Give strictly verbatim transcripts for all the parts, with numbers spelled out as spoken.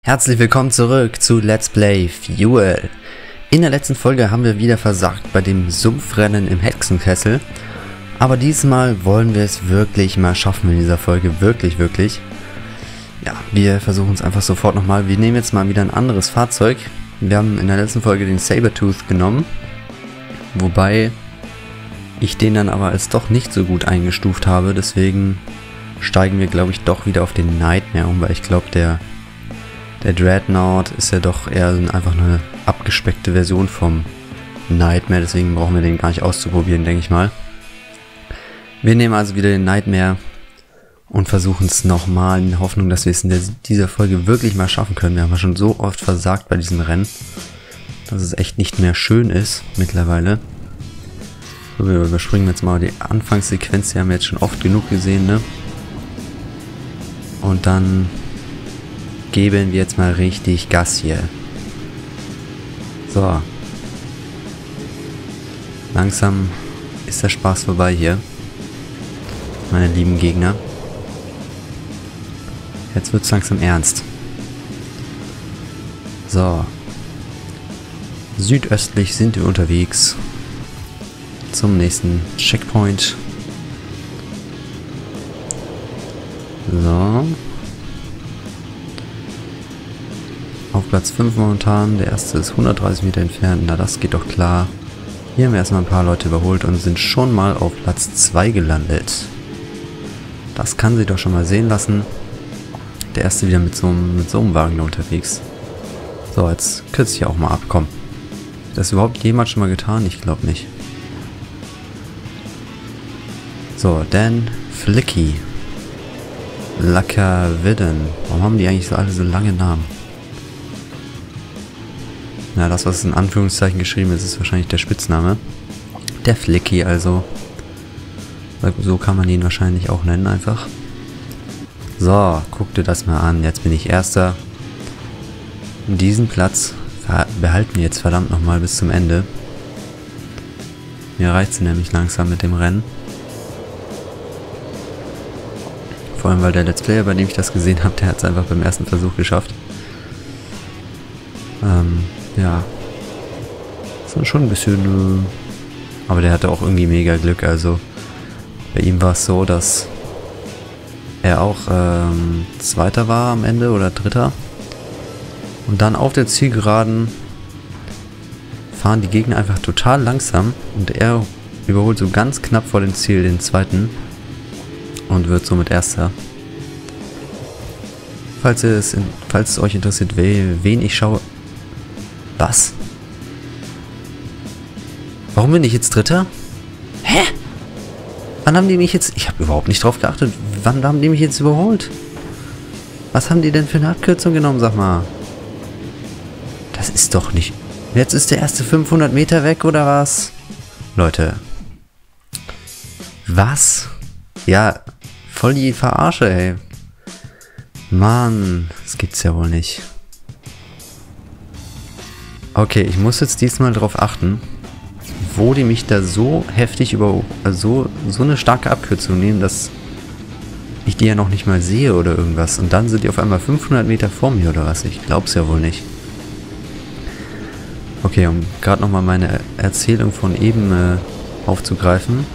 Herzlich willkommen zurück zu Let's Play Fuel. In der letzten Folge haben wir wieder versagt bei dem Sumpfrennen im Hexenkessel. Aber diesmal wollen wir es wirklich mal schaffen in dieser Folge. Wirklich, wirklich. Ja, wir versuchen es einfach sofort nochmal. Wir nehmen jetzt mal wieder ein anderes Fahrzeug. Wir haben in der letzten Folge den Sabertooth genommen. Wobei ich den dann aber als doch nicht so gut eingestuft habe. Deswegen steigen wir, glaube ich, doch wieder auf den Nightmare um. Weil ich glaube, der... Der Dreadnought ist ja doch eher einfach eine abgespeckte Version vom Nightmare, deswegen brauchen wir den gar nicht auszuprobieren, denke ich mal. Wir nehmen also wieder den Nightmare und versuchen es nochmal in der Hoffnung, dass wir es in der, dieser Folge wirklich mal schaffen können. Wir haben ja schon so oft versagt bei diesem Rennen, dass es echt nicht mehr schön ist mittlerweile. So, wir überspringen jetzt mal die Anfangssequenz, die haben wir jetzt schon oft genug gesehen, ne? Und dann geben wir jetzt mal richtig Gas hier. So. Langsam ist der Spaß vorbei hier. Meine lieben Gegner. Jetzt wird es langsam ernst. So. Südöstlich sind wir unterwegs. Zum nächsten Checkpoint. So. Auf Platz fünf momentan, der erste ist hundertdreißig Meter entfernt, na das geht doch klar. Hier haben wir erstmal ein paar Leute überholt und sind schon mal auf Platz zwei gelandet. Das kann sich doch schon mal sehen lassen. Der erste wieder mit so einem, mit so einem Wagen da unterwegs. So, jetzt kürze ich auch mal ab, komm. Das überhaupt jemand schon mal getan? Ich glaube nicht. So, Dan Flicky. Lackerwidden. Warum haben die eigentlich so alle so lange Namen? Ja, das, was in Anführungszeichen geschrieben ist, ist wahrscheinlich der Spitzname. Der Flicky also. So kann man ihn wahrscheinlich auch nennen einfach. So, guck dir das mal an. Jetzt bin ich Erster. Diesen Platz behalten wir jetzt verdammt nochmal bis zum Ende. Mir reicht es nämlich langsam mit dem Rennen. Vor allem, weil der Let's Player, bei dem ich das gesehen habe, der hat es einfach beim ersten Versuch geschafft. Ähm... Ja, das ist schon ein bisschen, äh, aber der hatte auch irgendwie mega Glück, also bei ihm war es so, dass er auch ähm, Zweiter war am Ende oder Dritter und dann auf der Zielgeraden fahren die Gegner einfach total langsam und er überholt so ganz knapp vor dem Ziel den Zweiten und wird somit Erster. Falls, ihr es in, falls es euch interessiert, wen ich schaue. Was? Warum bin ich jetzt Dritter? Hä? Wann haben die mich jetzt... Ich habe überhaupt nicht drauf geachtet. Wann haben die mich jetzt überholt? Was haben die denn für eine Abkürzung genommen, sag mal? Das ist doch nicht... Jetzt ist der erste fünfhundert Meter weg, oder was? Leute. Was? Ja, voll die Verarsche, ey. Mann, das gibt's ja wohl nicht. Okay, ich muss jetzt diesmal darauf achten, wo die mich da so heftig über... Also so, so eine starke Abkürzung nehmen, dass ich die ja noch nicht mal sehe oder irgendwas. Und dann sind die auf einmal fünfhundert Meter vor mir oder was? Ich glaub's ja wohl nicht. Okay, um gerade nochmal meine Erzählung von eben äh, aufzugreifen.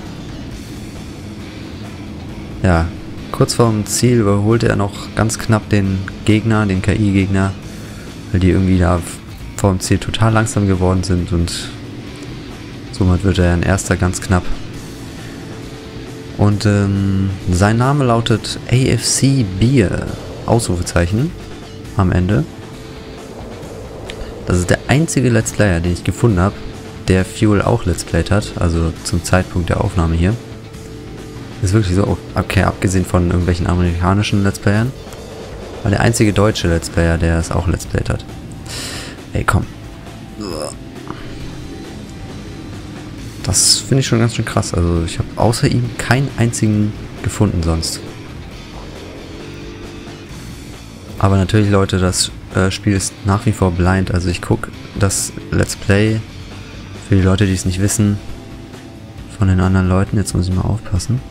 Ja, kurz vorm Ziel überholte er noch ganz knapp den Gegner, den K I-Gegner, weil die irgendwie da vor dem Ziel total langsam geworden sind und somit wird er ein Erster ganz knapp. Und ähm, sein Name lautet A F C Beer, Ausrufezeichen am Ende. Das ist der einzige Let's Player, den ich gefunden habe, der Fuel auch Let's Played hat, also zum Zeitpunkt der Aufnahme hier. Ist wirklich so, okay, abgesehen von irgendwelchen amerikanischen Let's Playern, war der einzige deutsche Let's Player, der es auch Let's Played hat. Ey, komm. Das finde ich schon ganz schön krass. Also ich habe außer ihm keinen einzigen gefunden sonst. Aber natürlich, Leute, das äh, Spiel ist nach wie vor blind. Also ich gucke das Let's Play für die Leute, die es nicht wissen, von den anderen Leuten. Jetzt muss ich mal aufpassen.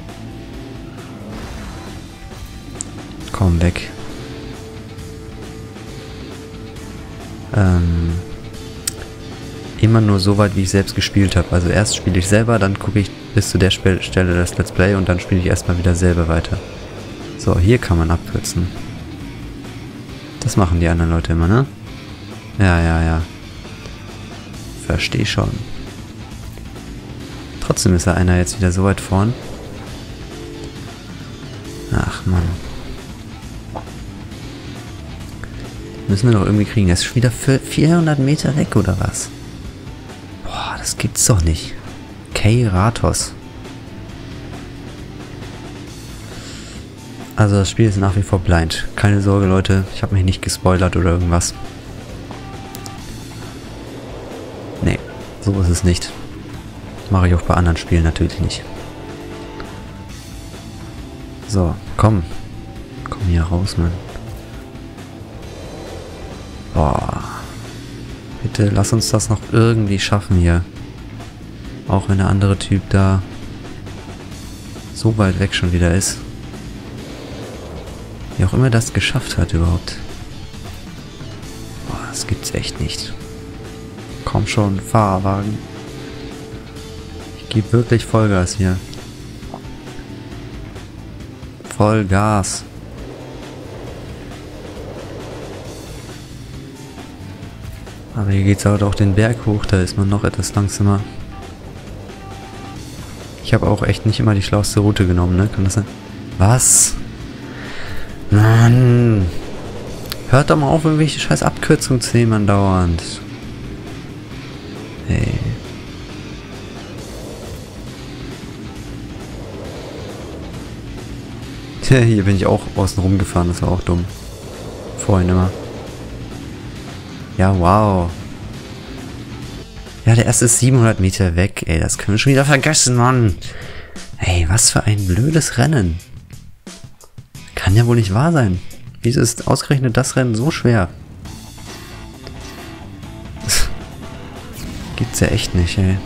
Komm, weg. ähm, immer nur so weit, wie ich selbst gespielt habe. Also erst spiele ich selber, dann gucke ich bis zu der Sp Stelle das Let's Play und dann spiele ich erstmal wieder selber weiter. So, hier kann man abkürzen. Das machen die anderen Leute immer, ne? Ja, ja, ja. Versteh schon. Trotzdem ist da einer jetzt wieder so weit vorn. Ach, Mann. Müssen wir doch irgendwie kriegen. Der ist schon wieder für vierhundert Meter weg, oder was? Boah, das gibt's doch nicht. K-Ratos. Also das Spiel ist nach wie vor blind. Keine Sorge, Leute. Ich habe mich nicht gespoilert oder irgendwas. Nee, so ist es nicht. Mache ich auch bei anderen Spielen natürlich nicht. So, komm. Komm hier raus, Mann. Boah. Bitte lass uns das noch irgendwie schaffen hier. Auch wenn der andere Typ da so weit weg schon wieder ist. Wie auch immer das geschafft hat überhaupt. Boah, das gibt's echt nicht. Komm schon, Fahrwagen. Ich gebe wirklich Vollgas hier. Vollgas. Aber hier geht's halt auch den Berg hoch, da ist man noch etwas langsamer. Ich habe auch echt nicht immer die schlauste Route genommen, ne? Kann das sein? Was? Mann! Hört doch mal auf, irgendwelche scheiß Abkürzungen zu nehmen andauernd. Hey. Tja, hier bin ich auch außen rumgefahren, das war auch dumm. Vorhin immer. Ja, wow. Ja, der erste ist siebenhundert Meter weg, ey, das können wir schon wieder vergessen, Mann. Ey, was für ein blödes Rennen. Kann ja wohl nicht wahr sein. Wieso ist ausgerechnet das Rennen so schwer? Gibt's ja echt nicht, ey.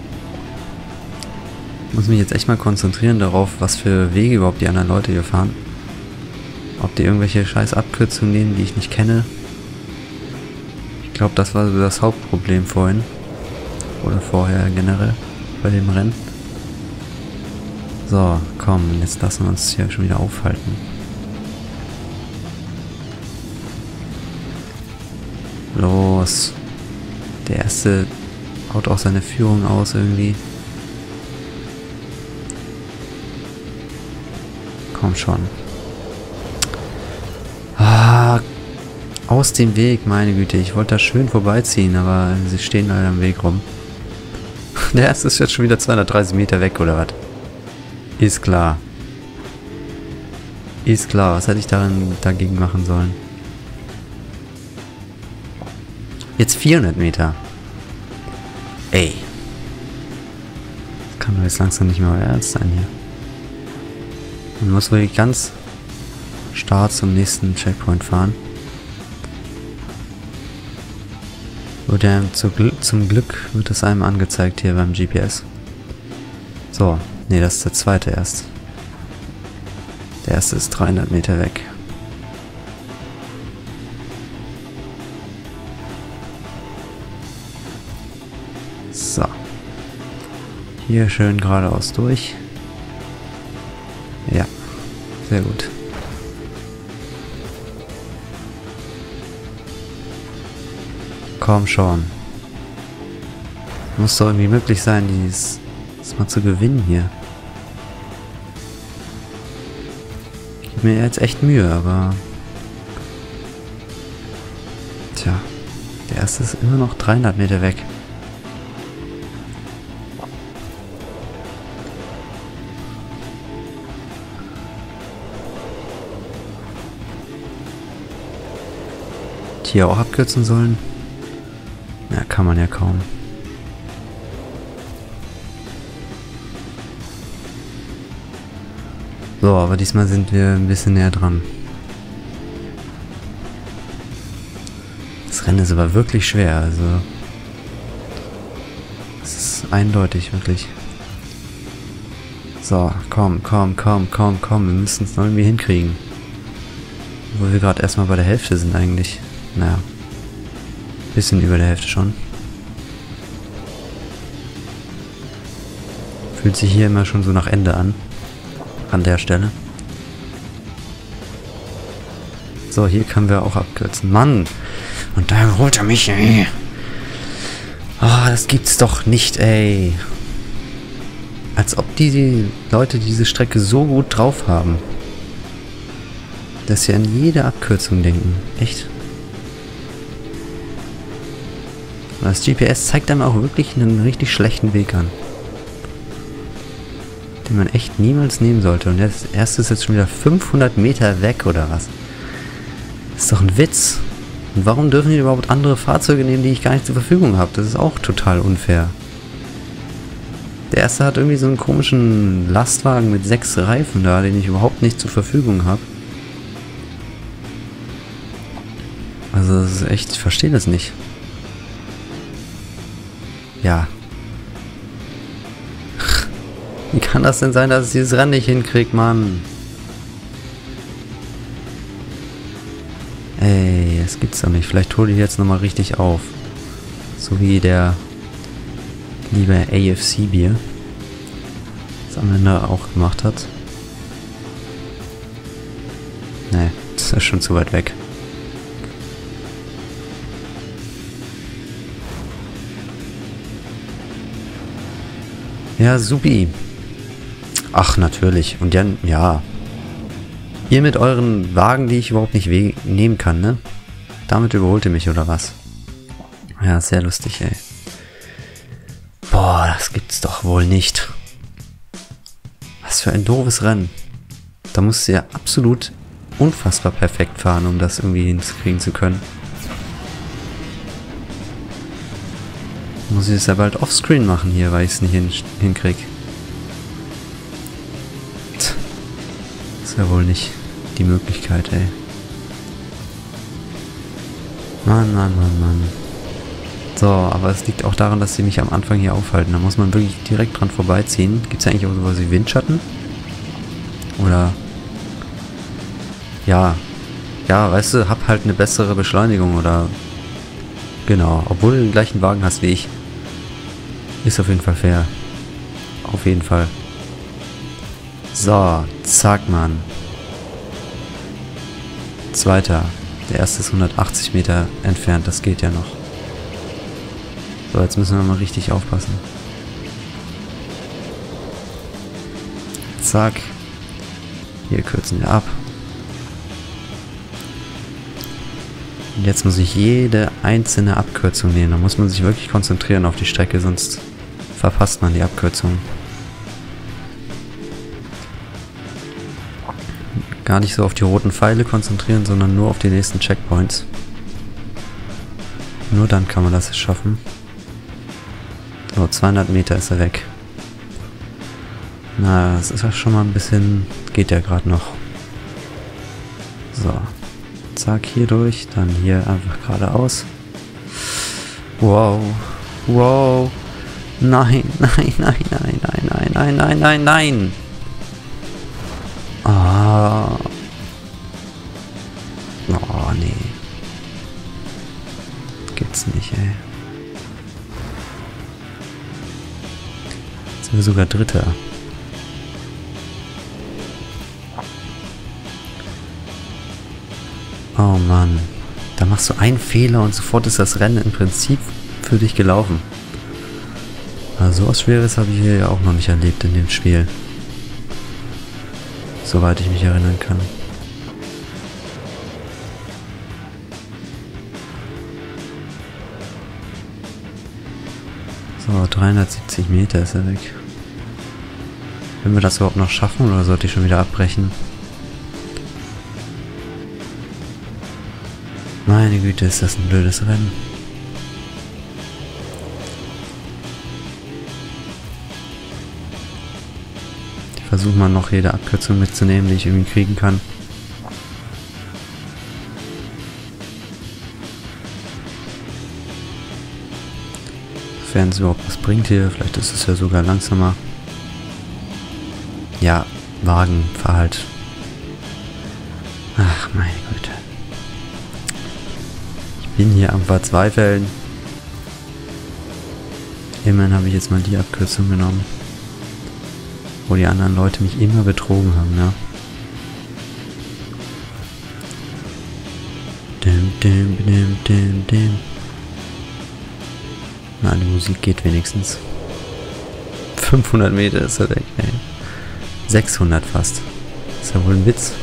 Ich muss mich jetzt echt mal konzentrieren darauf, was für Wege überhaupt die anderen Leute hier fahren. Ob die irgendwelche scheiß Abkürzungen nehmen, die ich nicht kenne. Ich glaube, das war so das Hauptproblem vorhin. Oder vorher generell bei dem Rennen. So, komm, jetzt lassen wir uns hier schon wieder aufhalten. Los. Der erste haut auch seine Führung aus irgendwie. Komm schon. Ah, aus dem Weg, meine Güte. Ich wollte da schön vorbeiziehen, aber sie stehen leider am Weg rum. Der erste ist jetzt schon wieder zweihundertdreißig Meter weg, oder was? Ist klar. Ist klar. Was hätte ich daran dagegen machen sollen? Jetzt vierhundert Meter. Ey. Das kann doch jetzt langsam nicht mehr euer Ernst sein hier. Man muss wirklich ganz stark zum nächsten Checkpoint fahren. Oder zum Glück wird es einem angezeigt hier beim G P S. So, nee, das ist der zweite erst. Der erste ist dreihundert Meter weg. So. Hier schön geradeaus durch. Ja, sehr gut. Komm schon. Muss doch irgendwie möglich sein, dieses, das mal zu gewinnen hier. Ich gebe mir jetzt echt Mühe, aber... Tja, der erste ist immer noch dreihundert Meter weg. Hier auch abkürzen sollen? Ja, kann man ja kaum. So, aber diesmal sind wir ein bisschen näher dran. Das Rennen ist aber wirklich schwer, also... Es ist eindeutig, wirklich. So, komm, komm, komm, komm, komm, wir müssen es noch irgendwie hinkriegen. Wo wir gerade erstmal bei der Hälfte sind eigentlich. Naja. Bisschen über der Hälfte schon. Fühlt sich hier immer schon so nach Ende an. An der Stelle. So, hier können wir auch abkürzen. Mann! Und da holt er mich, ey. Ah, oh, das gibt's doch nicht, ey. Als ob die, die Leute diese Strecke so gut drauf haben. Dass sie an jede Abkürzung denken. Echt? Das G P S zeigt einem auch wirklich einen richtig schlechten Weg an. Den man echt niemals nehmen sollte. Und das erste ist jetzt schon wieder fünfhundert Meter weg, oder was? Das ist doch ein Witz. Und warum dürfen die überhaupt andere Fahrzeuge nehmen, die ich gar nicht zur Verfügung habe? Das ist auch total unfair. Der erste hat irgendwie so einen komischen Lastwagen mit sechs Reifen da, den ich überhaupt nicht zur Verfügung habe. Also das ist echt, ich verstehe das nicht. Ja. Wie kann das denn sein, dass ich dieses Rennen nicht hinkriege, Mann? Ey, das gibt's doch nicht. Vielleicht hole ich jetzt nochmal richtig auf. So wie der liebe A F C-Bier das am Ende auch gemacht hat. Ne, das ist schon zu weit weg. Ja, supi. Ach, natürlich. Und dann, ja. Ihr mit euren Wagen, die ich überhaupt nicht nehmen kann, ne? Damit überholt ihr mich, oder was? Ja, sehr lustig, ey. Boah, das gibt's doch wohl nicht. Was für ein doofes Rennen. Da musst du ja absolut unfassbar perfekt fahren, um das irgendwie hinkriegen zu können. Muss ich es ja bald offscreen machen hier, weil ich es nicht hin hinkriege. Ist ja wohl nicht die Möglichkeit, ey. Mann, Mann, Mann, Mann. So, aber es liegt auch daran, dass sie mich am Anfang hier aufhalten. Da muss man wirklich direkt dran vorbeiziehen. Gibt es eigentlich auch sowas wie Windschatten? Oder... Ja. Ja, weißt du, hab halt eine bessere Beschleunigung oder... Genau, obwohl du den gleichen Wagen hast wie ich. Ist auf jeden Fall fair. Auf jeden Fall. So, zack, Mann. Zweiter. Der erste ist hundertachtzig Meter entfernt, das geht ja noch. So, jetzt müssen wir mal richtig aufpassen. Zack. Hier kürzen wir ab. Und jetzt muss ich jede einzelne Abkürzung nehmen. Da muss man sich wirklich konzentrieren auf die Strecke, sonst verpasst man die Abkürzung. Gar nicht so auf die roten Pfeile konzentrieren, sondern nur auf die nächsten Checkpoints. Nur dann kann man das schaffen. So, zweihundert Meter ist er weg. Na, das ist ja schon mal ein bisschen... Geht ja gerade noch. So. Zack, hier durch. Dann hier einfach geradeaus. Wow. Wow. Nein, nein, nein, nein, nein, nein, nein, nein, nein, nein. Ah. Oh, nee. Gibt's nicht, ey. Jetzt sind wir sogar Dritter. Oh Mann. Da machst du einen Fehler und sofort ist das Rennen im Prinzip für dich gelaufen. Also sowas Schweres habe ich hier ja auch noch nicht erlebt in dem Spiel. Soweit ich mich erinnern kann. So, dreihundertsiebzig Meter ist er weg. Wenn wir das überhaupt noch schaffen oder sollte ich schon wieder abbrechen? Meine Güte, ist das ein blödes Rennen. Ich versuche mal noch jede Abkürzung mitzunehmen, die ich irgendwie kriegen kann. Sofern es überhaupt was bringt hier, vielleicht ist es ja sogar langsamer. Ja, Wagen, fahr halt. Ach, meine Güte. Ich Bin hier am Verzweifeln. Immerhin habe ich jetzt mal die Abkürzung genommen. Wo die anderen Leute mich immer betrogen haben, ne? Dim, dim, dim, dim, dim. Na, die Musik geht wenigstens. fünfhundert Meter ist er weg, ey. sechshundert fast. Ist ja wohl ein Witz.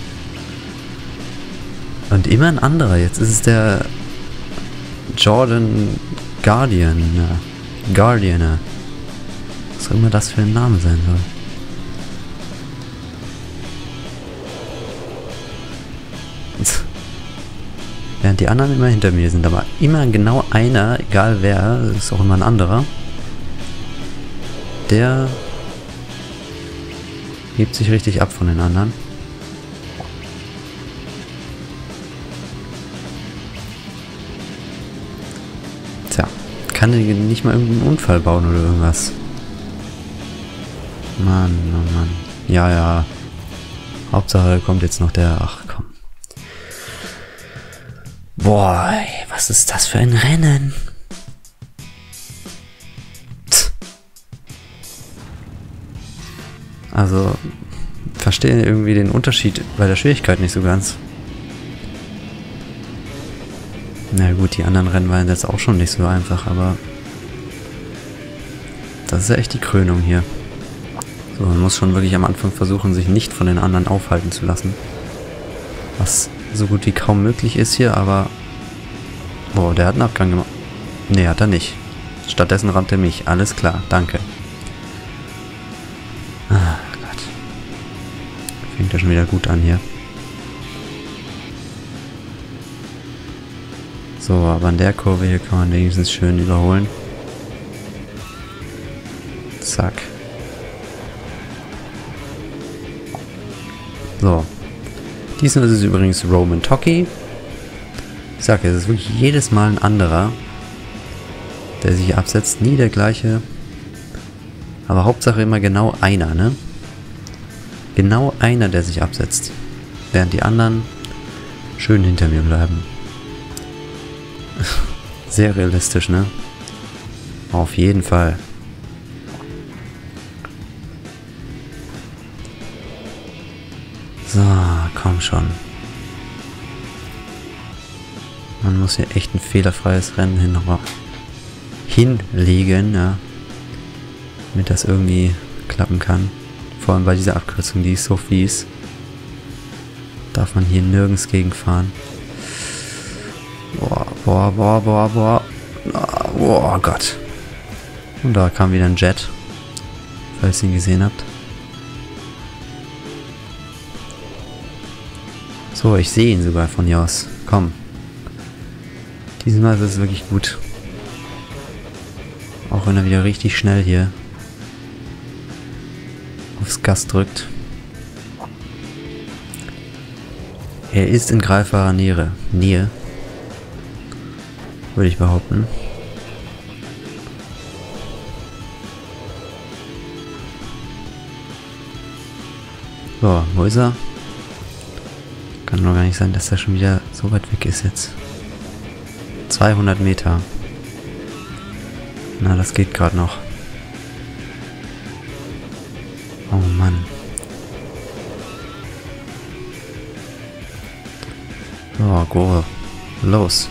Und immer ein anderer. Jetzt ist es der Jordan Guardian. Ja. Guardianer. Was auch immer das für ein Name sein soll. Während die anderen immer hinter mir sind, aber immer genau einer, egal wer, ist auch immer ein anderer, der hebt sich richtig ab von den anderen. Tja, kann der nicht mal irgendeinen Unfall bauen oder irgendwas. Mann, oh Mann. Ja, ja. Hauptsache kommt jetzt noch der... Ach komm. Boah, ey, was ist das für ein Rennen? Tch. Also, verstehe irgendwie den Unterschied bei der Schwierigkeit nicht so ganz. Na gut, die anderen Rennen waren jetzt auch schon nicht so einfach, aber das ist ja echt die Krönung hier. So, man muss schon wirklich am Anfang versuchen, sich nicht von den anderen aufhalten zu lassen. Was so gut wie kaum möglich ist hier, aber... Boah, der hat einen Abgang gemacht. Nee, hat er nicht. Stattdessen rammt er mich. Alles klar, danke. Ah, Gott. Fängt ja schon wieder gut an hier. So, aber an der Kurve hier kann man wenigstens schön überholen. Zack. So. Diesmal ist es übrigens Roman Toki. Ich sag ja, es ist wirklich jedes Mal ein anderer, der sich absetzt. Nie der gleiche. Aber Hauptsache immer genau einer, ne? Genau einer, der sich absetzt. Während die anderen schön hinter mir bleiben. Sehr realistisch, ne? Auf jeden Fall. So, komm schon. Man muss hier echt ein fehlerfreies Rennen hin hinlegen, ja. Damit das irgendwie klappen kann. Vor allem bei dieser Abkürzung, die ist so fies. Darf man hier nirgends gegenfahren. Boah, boah, boah, boah, boah. Oh Gott. Und da kam wieder ein Jet. Falls ihr ihn gesehen habt. So, ich sehe ihn sogar von hier aus. Komm. Diesmal ist es wirklich gut. Auch wenn er wieder richtig schnell hier aufs Gas drückt. Er ist in greifbarer Nähe. Nähe. Würde ich behaupten. So, wo ist er? Kann doch gar nicht sein, dass er schon wieder so weit weg ist jetzt. zweihundert Meter. Na, das geht gerade noch. Oh Mann. So, go. Los.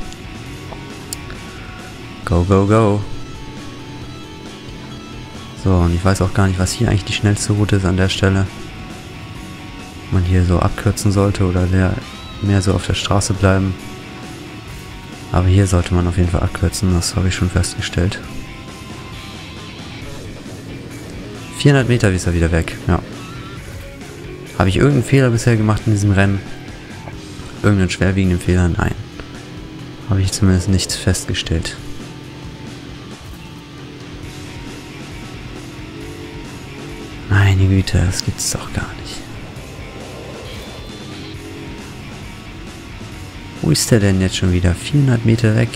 Go, go, go. So, und ich weiß auch gar nicht, was hier eigentlich die schnellste Route ist an der Stelle. Ob man hier so abkürzen sollte oder mehr, mehr so auf der Straße bleiben. Aber hier sollte man auf jeden Fall abkürzen, das habe ich schon festgestellt. vierhundert Meter ist er wieder weg, ja. Habe ich irgendeinen Fehler bisher gemacht in diesem Rennen? Irgendeinen schwerwiegenden Fehler? Nein. Habe ich zumindest nicht festgestellt. Meine Güte, das gibt's doch gar nicht. Wo ist der denn jetzt schon wieder? vierhundert Meter weg.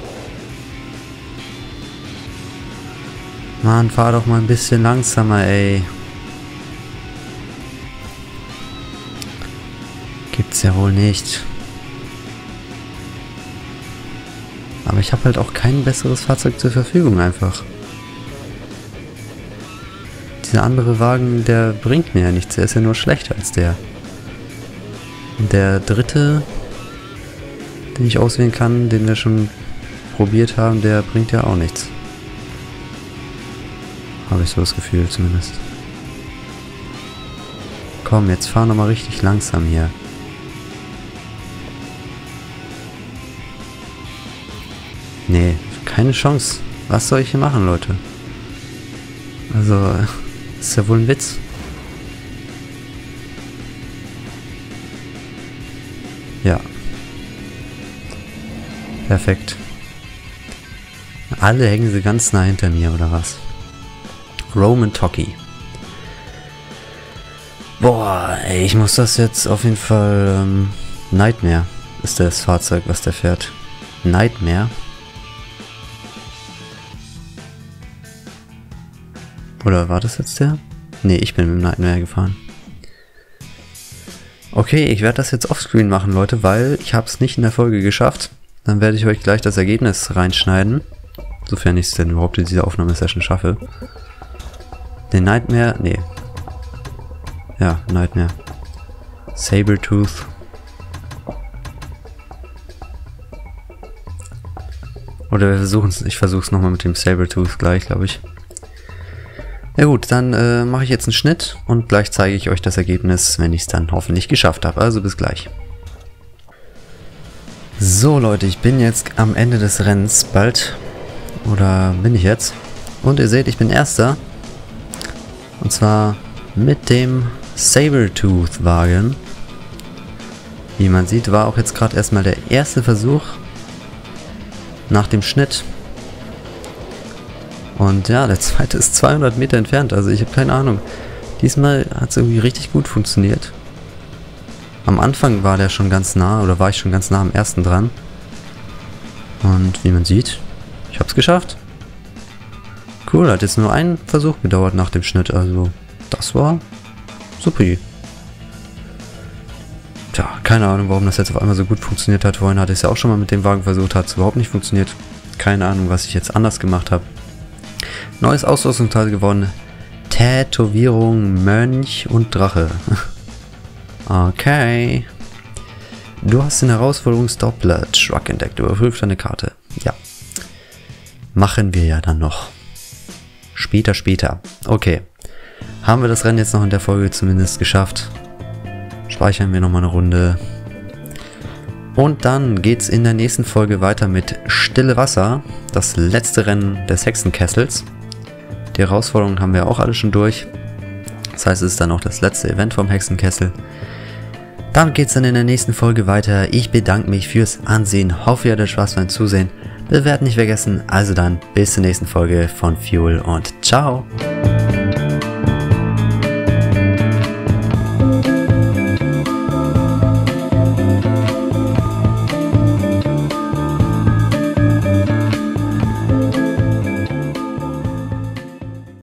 Mann, fahr doch mal ein bisschen langsamer, ey. Gibt's ja wohl nicht. Aber ich habe halt auch kein besseres Fahrzeug zur Verfügung einfach. Dieser andere Wagen, der bringt mir ja nichts. Der ist ja nur schlechter als der. Und der dritte, den ich auswählen kann, den wir schon probiert haben, der bringt ja auch nichts. Habe ich so das Gefühl zumindest. Komm, jetzt fahr nochmal richtig langsam hier. Nee, keine Chance. Was soll ich hier machen, Leute? Also, ist ja wohl ein Witz. Ja. Perfekt. Alle hängen sie ganz nah hinter mir, oder was? Roman Toki. Boah, ey, ich muss das jetzt auf jeden Fall... Ähm, Nightmare ist das Fahrzeug, was der fährt. Nightmare? Oder war das jetzt der? Nee, ich bin mit dem Nightmare gefahren. Okay, ich werde das jetzt offscreen machen, Leute, weil ich habe es nicht in der Folge geschafft. Dann werde ich euch gleich das Ergebnis reinschneiden. Sofern ich es denn überhaupt in dieser Aufnahmesession schaffe. Den Nightmare... Nee. Ja, Nightmare. Sabertooth. Oder wir versuchen es... Ich versuche es nochmal mit dem Sabertooth gleich, glaube ich. Ja gut, dann äh, mache ich jetzt einen Schnitt und gleich zeige ich euch das Ergebnis, wenn ich es dann hoffentlich geschafft habe. Also bis gleich. So Leute, ich bin jetzt am Ende des Rennens bald. Oder bin ich jetzt? Und ihr seht, ich bin Erster. Und zwar mit dem Sabertooth-Wagen. Wie man sieht, war auch jetzt gerade erstmal der erste Versuch nach dem Schnitt. Und ja, der zweite ist zweihundert Meter entfernt, also ich habe keine Ahnung. Diesmal hat es irgendwie richtig gut funktioniert. Am Anfang war der schon ganz nah, oder war ich schon ganz nah am ersten dran. Und wie man sieht, ich habe es geschafft. Cool, hat jetzt nur einen Versuch gedauert nach dem Schnitt, also das war super. Tja, keine Ahnung, warum das jetzt auf einmal so gut funktioniert hat. Vorhin hatte ich es ja auch schon mal mit dem Wagen versucht, hat es überhaupt nicht funktioniert. Keine Ahnung, was ich jetzt anders gemacht habe. Neues Ausrüstungsteil gewonnen. Tätowierung, Mönch und Drache. Okay. Du hast den Herausforderungsdoppler Truck entdeckt. Überprüft deine Karte. Ja. Machen wir ja dann noch. Später, später. Okay. Haben wir das Rennen jetzt noch in der Folge zumindest geschafft. Speichern wir nochmal eine Runde. Und dann geht's in der nächsten Folge weiter mit Stille Wasser. Das letzte Rennen des Hexenkessels. Die Herausforderungen haben wir auch alle schon durch. Das heißt, es ist dann auch das letzte Event vom Hexenkessel. Damit geht es dann in der nächsten Folge weiter. Ich bedanke mich fürs Ansehen. Hoffe, ihr hattet Spaß beim Zusehen. Bewerten nicht vergessen. Also dann bis zur nächsten Folge von Fuel und ciao.